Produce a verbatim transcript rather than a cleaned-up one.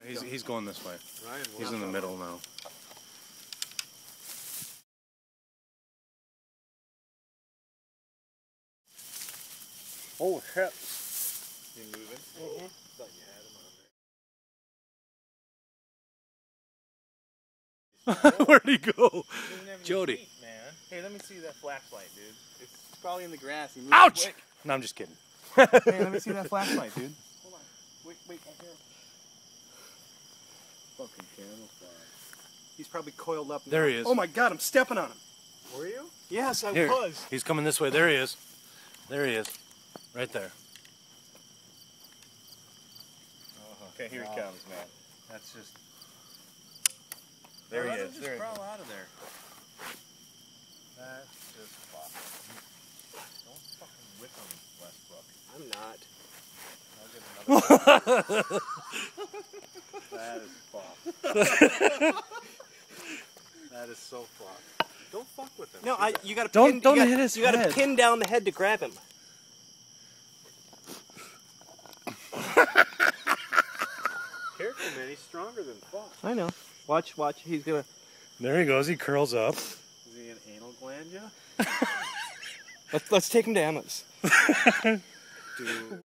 He's, he's going this way. Ryan, he's in the middle now. Oh, shit. You moving? Mm-hmm. Thought you had him on there. Where'd he go? Jody. Feet, man. Hey, let me see that flashlight, dude. It's probably in the grass. Ouch! Quick. No, I'm just kidding. Hey, let me see that flashlight, dude. Hold on. Wait, wait, I hear him. Fucking camouflage. He's probably coiled up now. There he is. Oh my God, I'm stepping on him. Were you? Yes, I Here. was. He's coming this way. There he is. There he is. Right there. Okay, here Wow. he comes, man. That's just... There he is. Just there crawl out of there. That's just fucked. Don't fucking whip him, Westbrook. I'm not. I'll get another That is fucked. That is so fucked. Don't fuck with him. No, I. You gotta Don't- pin, don't you gotta, hit his You gotta head. pin down the head to grab him. Careful, man. He's stronger than fuck. I know. Watch, watch. He's gonna. There he goes. He curls up. Is he an anal gland, yeah? Let's let's take him to Emma's. Dude.